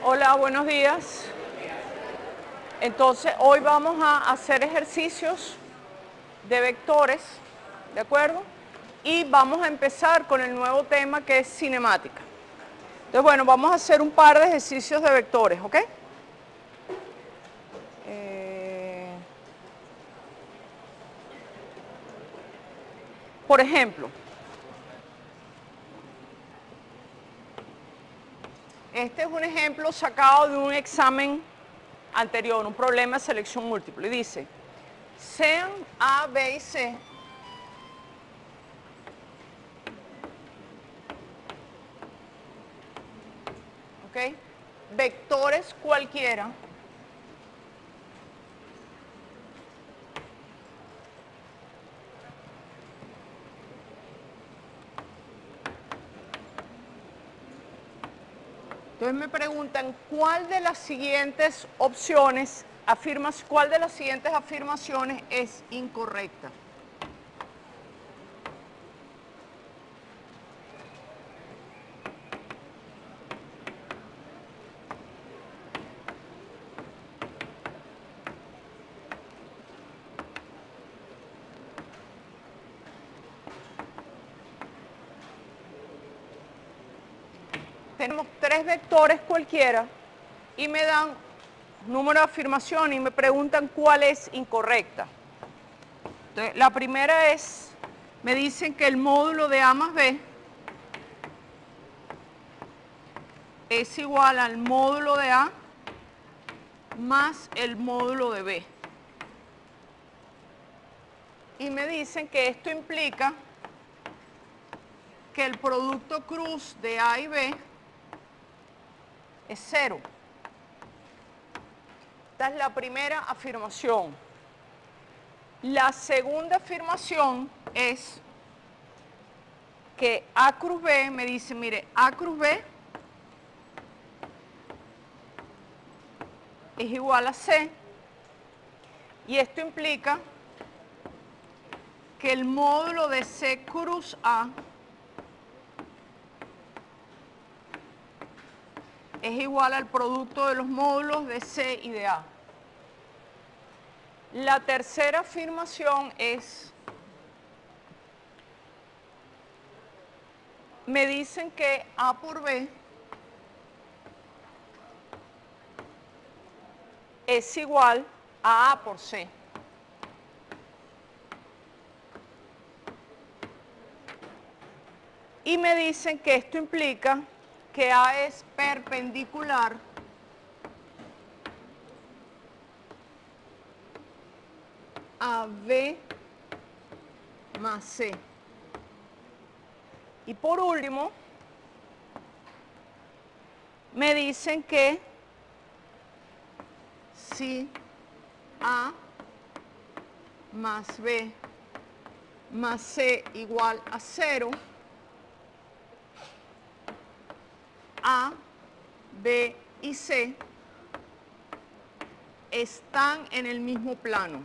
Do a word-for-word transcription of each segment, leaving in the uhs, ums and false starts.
Hola, buenos días. Entonces, hoy vamos a hacer ejercicios de vectores, ¿de acuerdo? Y vamos a empezar con el nuevo tema que es cinemática. Entonces, bueno, vamos a hacer un par de ejercicios de vectores, ¿ok? Eh, por ejemplo, este es un ejemplo sacado de un examen anterior, un problema de selección múltiple. Y dice, sean A, B y C ¿ok? Vectores cualquiera entonces me preguntan cuál de las siguientes opciones afirmas, cuál de las siguientes afirmaciones es incorrecta. Tenemos tres vectores cualquiera y me dan número de afirmación y me preguntan cuál es incorrecta. Entonces, la primera es, me dicen que el módulo de A más B es igual al módulo de A más el módulo de B. Y me dicen que esto implica que el producto cruz de A y B es cero. Esta es la primera afirmación. La segunda afirmación es que A cruz B me dice, mire, A cruz B es igual a C y esto implica que el módulo de C cruz A es igual al producto de los módulos de C y de A. La tercera afirmación es, me dicen que A por B es igual a A por C. Y me dicen que esto implica que A es perpendicular a B más C. Y por último, me dicen que si A más B más C igual a cero, A, B y C están en el mismo plano.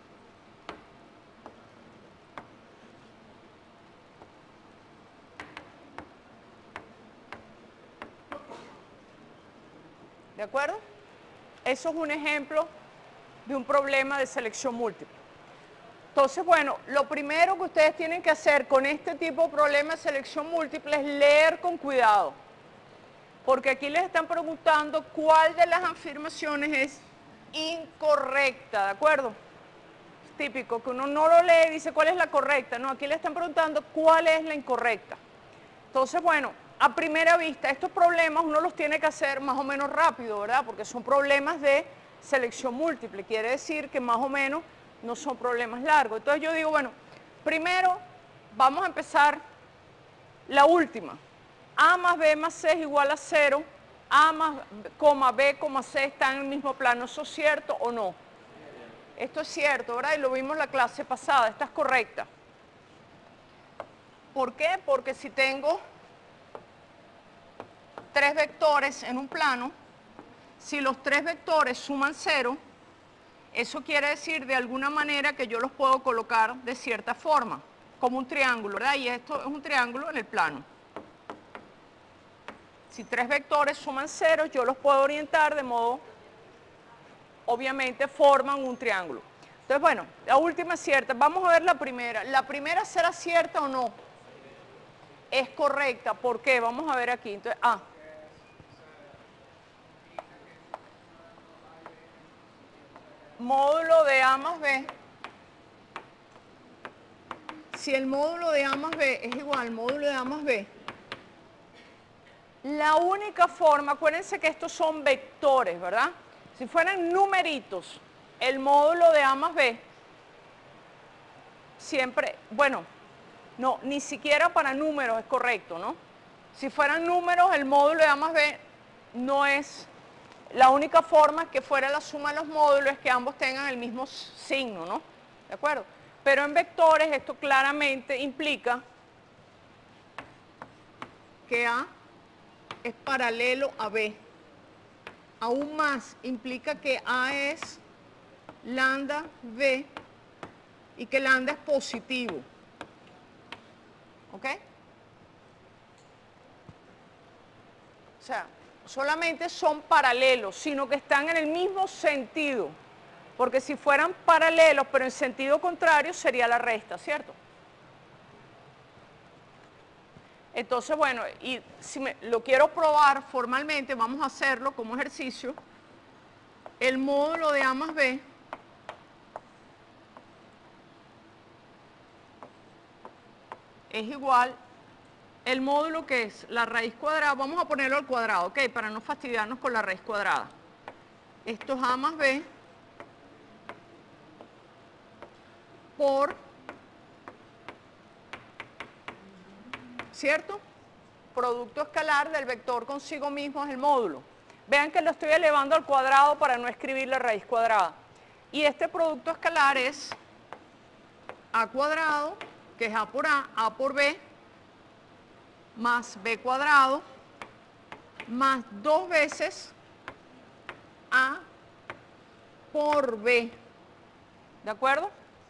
¿De acuerdo? Eso es un ejemplo de un problema de selección múltiple. Entonces, bueno, lo primero que ustedes tienen que hacer con este tipo de problema de selección múltiple es leer con cuidado. Porque aquí les están preguntando cuál de las afirmaciones es incorrecta, ¿de acuerdo? Es típico que uno no lo lee y dice cuál es la correcta. No, aquí le están preguntando cuál es la incorrecta. Entonces, bueno, a primera vista, estos problemas uno los tiene que hacer más o menos rápido, ¿verdad? Porque son problemas de selección múltiple. Quiere decir que más o menos no son problemas largos. Entonces yo digo, bueno, primero vamos a empezar la última. A más B más C es igual a cero, A más coma B, coma C están en el mismo plano. ¿Eso es cierto o no? Esto es cierto, ¿verdad? Y lo vimos la clase pasada, esta es correcta. ¿Por qué? Porque si tengo tres vectores en un plano, si los tres vectores suman cero, eso quiere decir de alguna manera que yo los puedo colocar de cierta forma, como un triángulo, ¿verdad? Y esto es un triángulo en el plano. Si tres vectores suman cero, yo los puedo orientar de modo, obviamente forman un triángulo. Entonces, bueno, la última es cierta. Vamos a ver la primera. ¿La primera será cierta o no? Es correcta. ¿Por qué? Vamos a ver aquí. Entonces, ah. Módulo de A más B. Si el módulo de A más B es igual al módulo de A más B, la única forma, acuérdense que estos son vectores, ¿verdad? Si fueran numeritos, el módulo de A más B, siempre, bueno, no, ni siquiera para números es correcto, ¿no? Si fueran números, el módulo de A más B no es, la única forma que fuera la suma de los módulos es que ambos tengan el mismo signo, ¿no? ¿De acuerdo? Pero en vectores esto claramente implica que A es paralelo a B. Aún más implica que A es lambda B y que lambda es positivo. ¿Ok? O sea, solamente son paralelos, sino que están en el mismo sentido. Porque si fueran paralelos, pero en sentido contrario, sería la resta, ¿cierto? Entonces, bueno, y si me, lo quiero probar formalmente, vamos a hacerlo como ejercicio. El módulo de A más B es igual, el módulo que es la raíz cuadrada, vamos a ponerlo al cuadrado, ¿ok? Para no fastidiarnos con la raíz cuadrada. Esto es A más B por, ¿cierto? Producto escalar del vector consigo mismo es el módulo. Vean que lo estoy elevando al cuadrado para no escribir la raíz cuadrada. Y este producto escalar es A cuadrado, que es A por A, A por B, más B cuadrado, más dos veces A por B. ¿De acuerdo?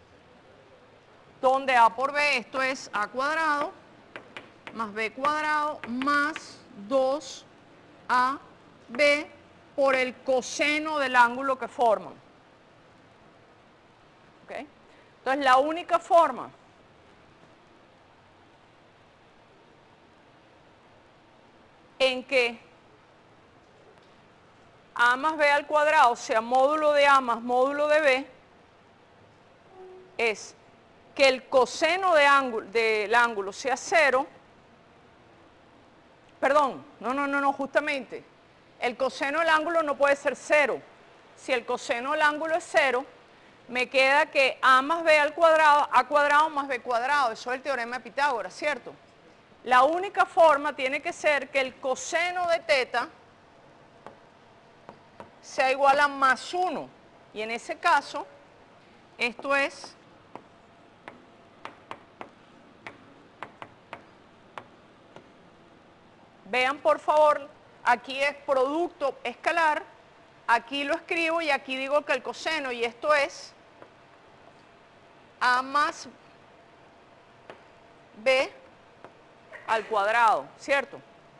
Donde A por B, esto es A cuadrado, más B cuadrado, más dos A B por el coseno del ángulo que forman. ¿Okay? Entonces, la única forma en que A más B al cuadrado sea módulo de A más módulo de B es que el coseno de ángulo, del ángulo sea cero. Perdón, no, no, no, no, justamente. El coseno del ángulo no puede ser cero. Si el coseno del ángulo es cero, me queda que A más B al cuadrado, A cuadrado más B cuadrado. Eso es el teorema de Pitágoras, ¿cierto? La única forma tiene que ser que el coseno de teta sea igual a más uno. Y en ese caso, esto es vean por favor, aquí es producto escalar, aquí lo escribo y aquí digo que el coseno, y esto es A más B al cuadrado, ¿cierto?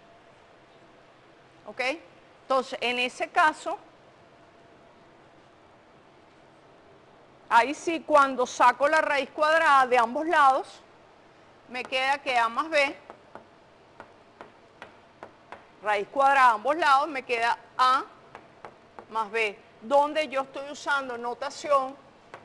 ¿Ok? Entonces, en ese caso, ahí sí, cuando saco la raíz cuadrada de ambos lados, me queda que A más B, raíz cuadrada de ambos lados, me queda A más B, donde yo estoy usando notación,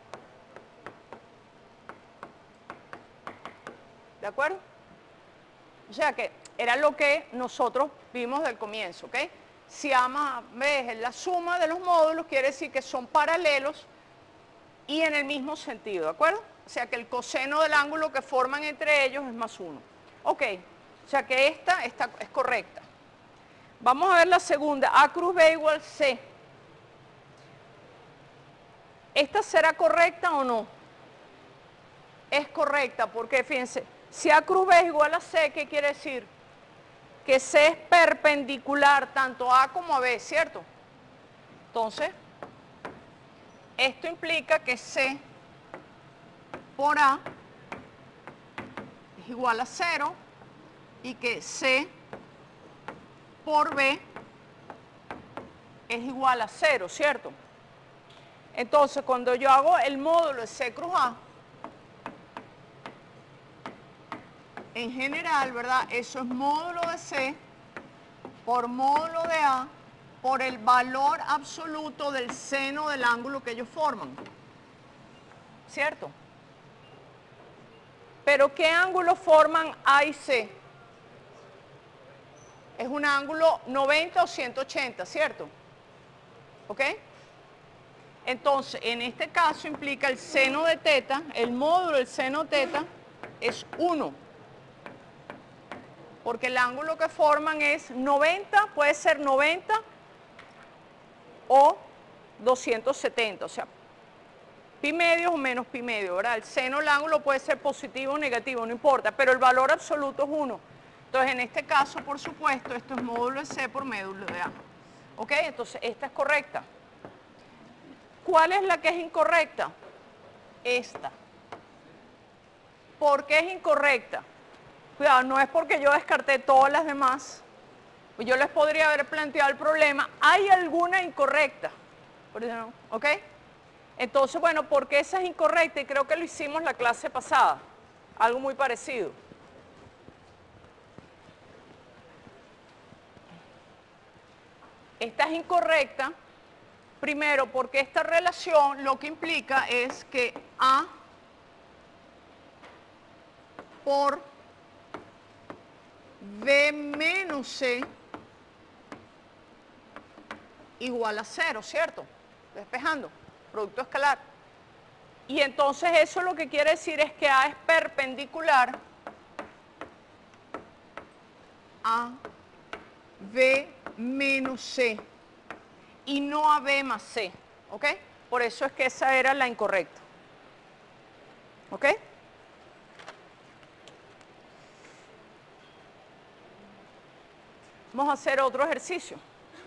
¿de acuerdo? O sea que era lo que nosotros vimos del comienzo, ¿ok? Si A más B es la suma de los módulos, quiere decir que son paralelos y en el mismo sentido, ¿de acuerdo? O sea que el coseno del ángulo que forman entre ellos es más uno. Ok, o sea que esta, esta es correcta. Vamos a ver la segunda, A cruz B igual C. ¿Esta será correcta o no? Es correcta porque, fíjense, si A cruz B es igual a C, ¿qué quiere decir? Que C es perpendicular tanto a A como a B, ¿cierto? Entonces, esto implica que C por A es igual a cero y que C por B es igual a cero, ¿cierto? Entonces, cuando yo hago el módulo de C cruz A, en general, ¿verdad? Eso es módulo de C por módulo de A por el valor absoluto del seno del ángulo que ellos forman. ¿Cierto? Pero ¿qué ángulo forman A y C? Es un ángulo noventa o ciento ochenta, ¿cierto? ¿Ok? Entonces, en este caso implica el seno de teta, el módulo del seno teta es uno. Porque el ángulo que forman es noventa, puede ser noventa o doscientos setenta, o sea, pi medio o menos pi medio, ¿verdad? El seno del ángulo puede ser positivo o negativo, no importa, pero el valor absoluto es uno. Entonces, en este caso, por supuesto, esto es módulo de C por módulo de A. ¿Ok? Entonces, esta es correcta. ¿Cuál es la que es incorrecta? Esta. ¿Por qué es incorrecta? Cuidado, no es porque yo descarté todas las demás. Yo les podría haber planteado el problema. ¿Hay alguna incorrecta? ¿Ok? Entonces, bueno, ¿por qué esa es incorrecta? Y creo que lo hicimos la clase pasada. Algo muy parecido. Esta es incorrecta. Primero, porque esta relación lo que implica es que A por B menos C igual a cero, ¿cierto? Despejando, producto escalar. Y entonces eso lo que quiere decir es que A es perpendicular a B menos C y no a B más C, ¿ok? Por eso es que esa era la incorrecta, ¿ok? Vamos a hacer otro ejercicio.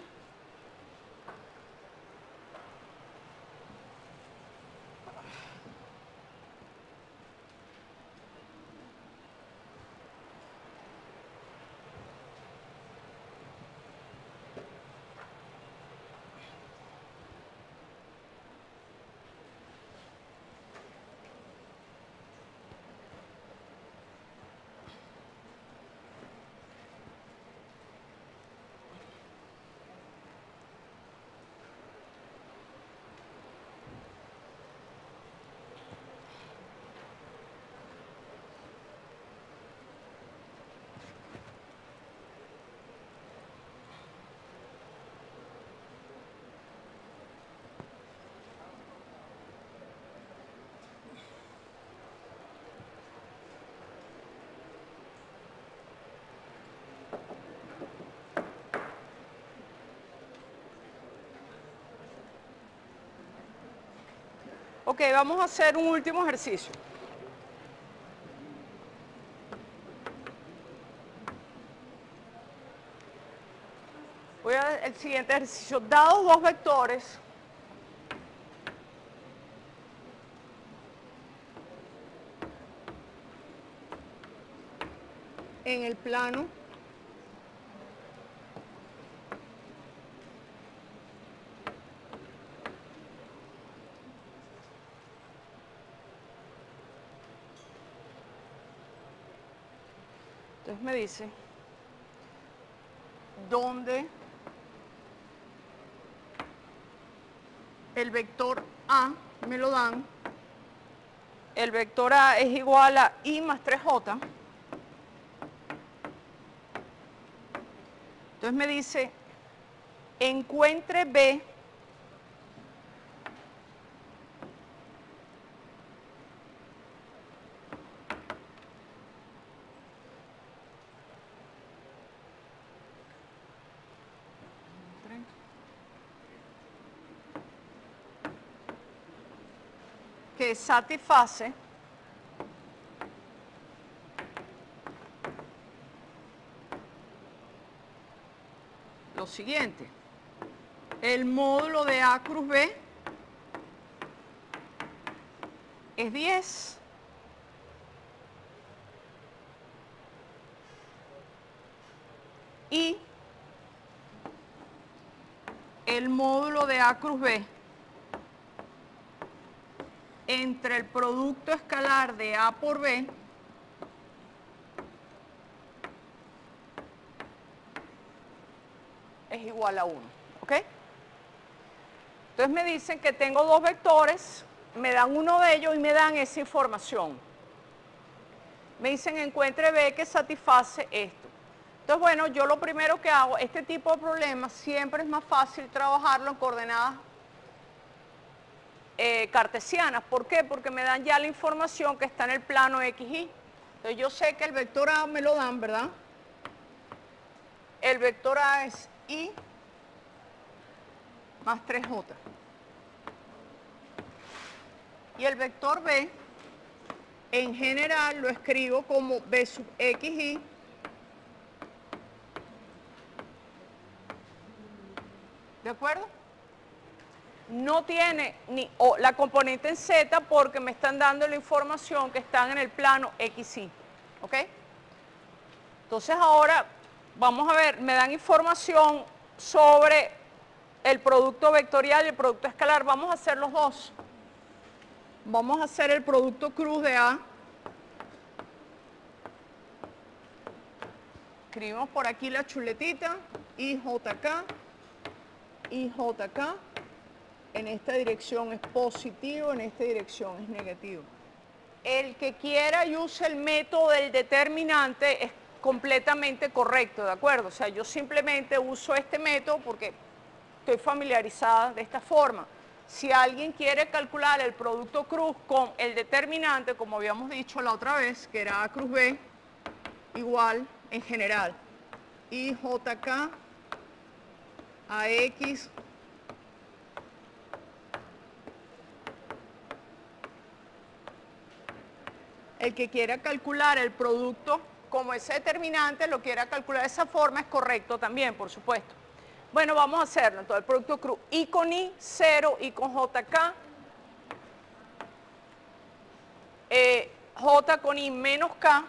Ok, vamos a hacer un último ejercicio. Voy a el siguiente ejercicio. Dados dos vectores, en el plano entonces me dice donde el vector A me lo dan, el vector A es igual a I más tres J. Entonces me dice, encuentre B que satisface lo siguiente. El módulo de A cruz B es diez. Y el módulo de A cruz B entre el producto escalar de A por B es igual a uno, ¿ok? Entonces me dicen que tengo dos vectores, me dan uno de ellos y me dan esa información. Me dicen encuentre B que satisface esto. Entonces, bueno, yo lo primero que hago, este tipo de problemas siempre es más fácil trabajarlo en coordenadas eh, cartesianas. ¿Por qué? Porque me dan ya la información que está en el plano X Y. Entonces yo sé que el vector A me lo dan, ¿verdad? El vector A es Y más tres J. Y el vector B, en general, lo escribo como B sub X Y ¿de acuerdo? No tiene ni o, la componente en Z porque me están dando la información que están en el plano X Y, ¿ok? Entonces ahora, vamos a ver, me dan información sobre el producto vectorial y el producto escalar. Vamos a hacer los dos. Vamos a hacer el producto cruz de A. Escribimos por aquí la chuletita, I J K, I J K. En esta dirección es positivo, en esta dirección es negativo. El que quiera y use el método del determinante es completamente correcto, ¿de acuerdo? O sea, yo simplemente uso este método porque estoy familiarizada de esta forma. Si alguien quiere calcular el producto cruz con el determinante, como habíamos dicho la otra vez, que era A cruz B, igual en general, I J K a X el que quiera calcular el producto como ese determinante, lo quiera calcular de esa forma, es correcto también, por supuesto. Bueno, vamos a hacerlo. Entonces, el producto cruz, I con I, cero, I con J K, eh, J con I menos K,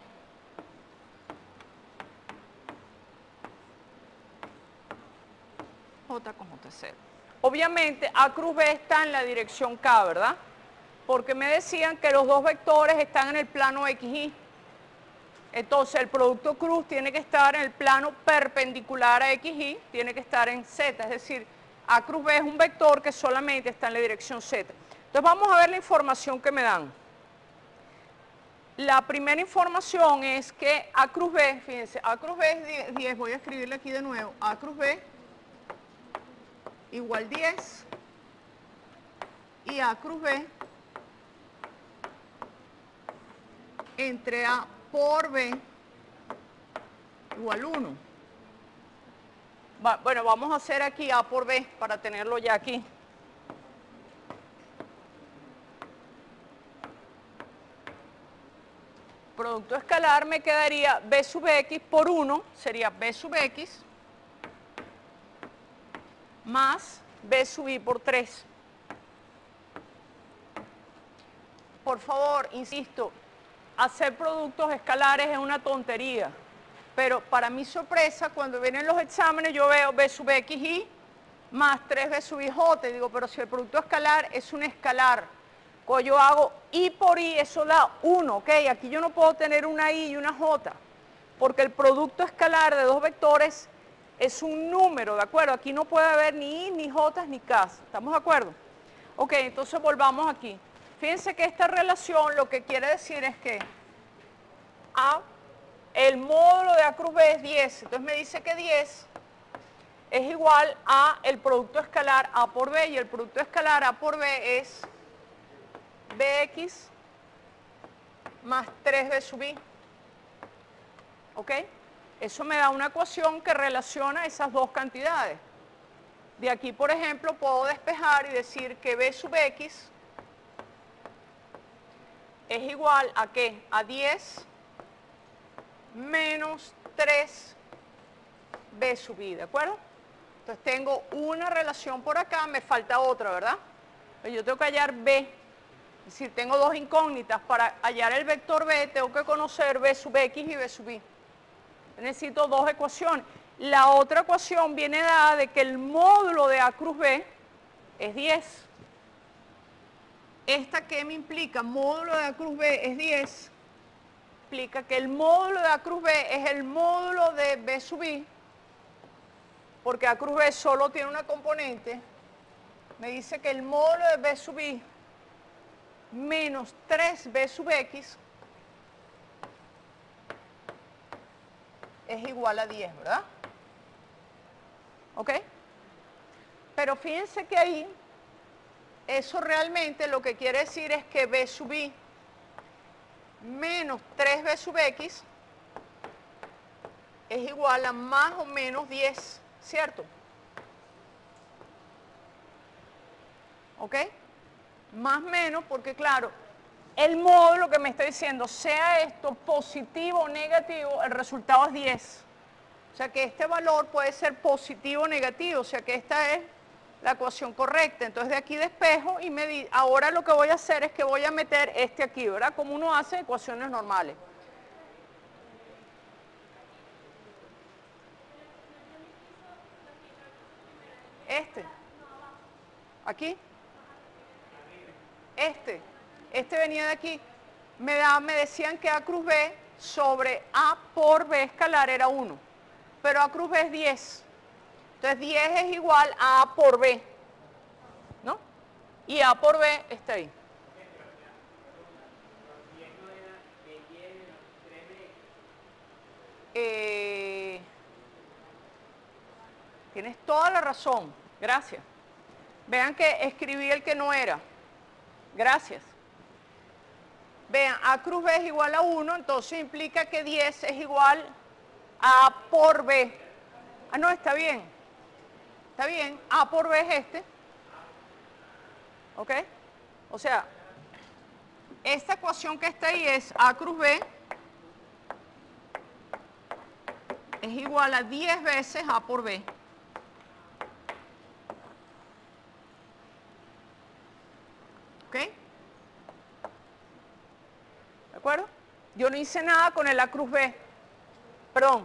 J con J cero. Obviamente, A cruz B está en la dirección K, ¿verdad? Porque me decían que los dos vectores están en el plano X Y. Entonces, el producto cruz tiene que estar en el plano perpendicular a X Y, tiene que estar en Z, es decir, A cruz B es un vector que solamente está en la dirección Z. Entonces, vamos a ver la información que me dan. La primera información es que A cruz B, fíjense, A cruz B es diez, voy a escribirle aquí de nuevo, A cruz B igual diez y A cruz B entre A por B igual uno. Bueno, vamos a hacer aquí A por B para tenerlo ya aquí. Producto escalar me quedaría B sub X por uno, sería B sub X más B sub I por tres. Por favor, insisto, hacer productos escalares es una tontería, pero para mi sorpresa, cuando vienen los exámenes, yo veo B sub X Y más tres B sub I J, digo, pero si el producto escalar es un escalar, cuando yo hago I por I, eso da uno, ¿ok? Aquí yo no puedo tener una I y una J, porque el producto escalar de dos vectores es un número, ¿de acuerdo? Aquí no puede haber ni I, ni J, ni K, ¿estamos de acuerdo? Ok, entonces volvamos aquí. Fíjense que esta relación lo que quiere decir es que A, el módulo de A cruz B es diez, entonces me dice que diez es igual a el producto escalar A por B, y el producto escalar A por B es Bx más tres B sub I. ¿Ok? Eso me da una ecuación que relaciona esas dos cantidades. De aquí, por ejemplo, puedo despejar y decir que B sub X es igual a ¿qué? A diez menos tres B sub I, ¿de acuerdo? Entonces tengo una relación por acá, me falta otra, ¿verdad? Pero yo tengo que hallar B, es decir, tengo dos incógnitas. Para hallar el vector B tengo que conocer B sub X y B sub I. Necesito dos ecuaciones. La otra ecuación viene dada de que el módulo de A cruz B es diez. Esta que me implica módulo de A cruz B es diez, implica que el módulo de A cruz B es el módulo de B sub I, porque A cruz B solo tiene una componente. Me dice que el módulo de B sub I menos tres B sub X es igual a diez, ¿verdad? ¿Ok? Pero fíjense que ahí, eso realmente lo que quiere decir es que B sub I menos tres B sub X es igual a más o menos diez, ¿cierto? ¿Ok? Más o menos porque claro, el módulo que me está diciendo, sea esto positivo o negativo, el resultado es diez. O sea que este valor puede ser positivo o negativo, o sea que esta es la ecuación correcta. Entonces de aquí despejo y me di, ahora lo que voy a hacer es que voy a meter este aquí, ¿verdad? Como uno hace ecuaciones normales. Este. Aquí. Este. Este venía de aquí. Me, da, me decían que A cruz B sobre A por B escalar era uno. Pero A cruz B es diez. Entonces diez es igual a A por B. ¿No? Y A por B está ahí. Eh, tienes toda la razón. Gracias. Vean que escribí el que no era. Gracias. Vean, A cruz B es igual a uno, entonces implica que diez es igual a A por B. Ah, no, está bien. Está bien. A por B es este. ¿Ok? O sea, esta ecuación que está ahí es A cruz B es igual a diez veces A por B. ¿Ok? ¿De acuerdo? Yo no hice nada con el A cruz B. Perdón.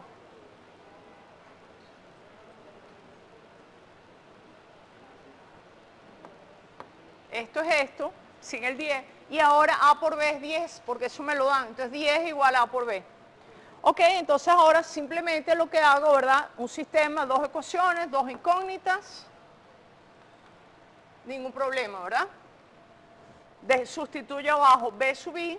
Esto es esto, sin el diez. Y ahora A por B es diez, porque eso me lo dan. Entonces diez es igual a A por B. Ok, entonces ahora simplemente lo que hago, ¿verdad? Un sistema, dos ecuaciones, dos incógnitas. Ningún problema, ¿verdad? De, sustituyo abajo B sub I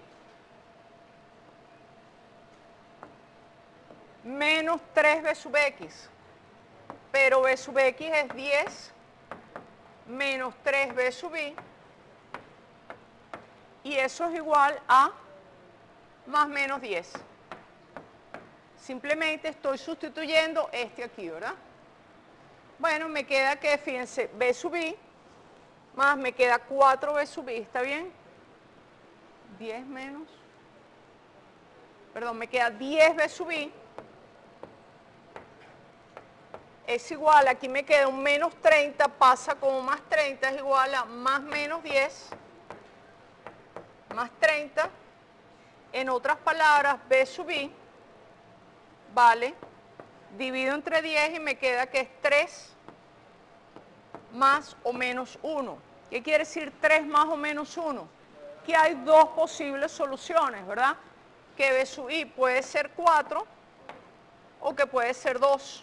menos tres B sub X. Pero B sub X es diez menos tres B sub I. Y eso es igual a más menos diez. Simplemente estoy sustituyendo este aquí, ¿verdad? Bueno, me queda que, fíjense, B sub I, más me queda cuatro B sub I, ¿está bien? diez menos, perdón, me queda diez B sub I, es igual, aquí me queda un menos treinta, pasa como más treinta, es igual a más menos diez, más treinta, en otras palabras, B sub I, vale, divido entre diez y me queda que es tres más o menos uno. ¿Qué quiere decir tres más o menos uno? Que hay dos posibles soluciones, ¿verdad? Que B sub I puede ser cuatro o que puede ser dos.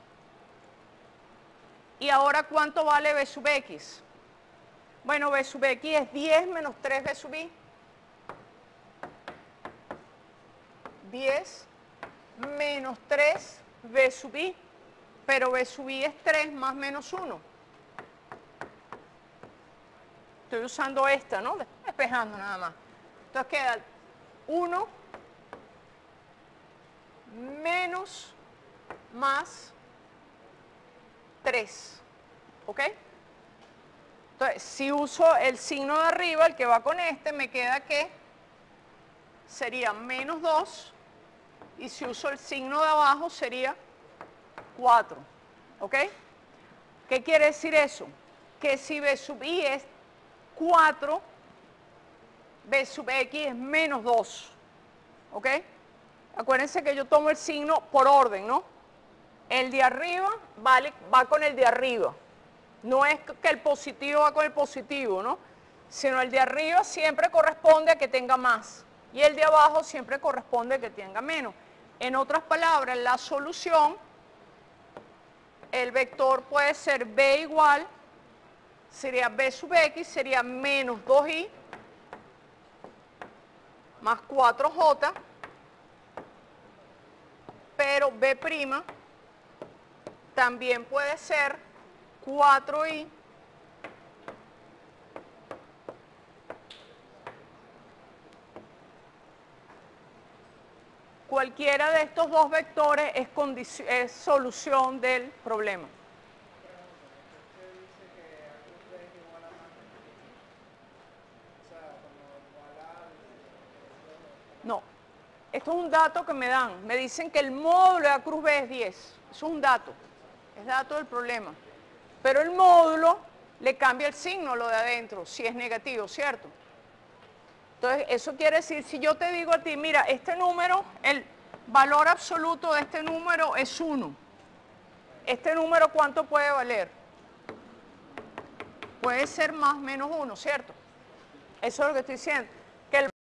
¿Y ahora cuánto vale B sub X? Bueno, B sub X es diez menos tres B sub I. diez menos tres B sub I, pero B sub I es tres más menos uno. Estoy usando esta, ¿no? Despejando nada más. Entonces queda uno menos más tres. ¿Ok? Entonces, si uso el signo de arriba, el que va con este, me queda que sería menos dos. Y si uso el signo de abajo sería cuatro. ¿Ok? ¿Qué quiere decir eso? Que si B sub I es cuatro, B sub X es menos dos. ¿Ok? Acuérdense que yo tomo el signo por orden, ¿no? el de arriba vale, va con el de arriba. No es que el positivo va con el positivo, ¿no? Sino el de arriba siempre corresponde a que tenga más y el de abajo siempre corresponde a que tenga menos. En otras palabras, la solución, el vector puede ser b igual, sería b sub x, sería menos dos i más cuatro j, pero b' también puede ser cuatro i cualquiera de estos dos vectores es, es solución del problema. No, esto es un dato que me dan. Me dicen que el módulo de A cruz B es diez. Eso es un dato, es dato del problema. Pero el módulo le cambia el signo, lo de adentro, si es negativo, ¿cierto? Entonces, eso quiere decir, si yo te digo a ti, mira, este número, el valor absoluto de este número es uno. ¿Este número cuánto puede valer? Puede ser más o menos uno, ¿cierto? Eso es lo que estoy diciendo.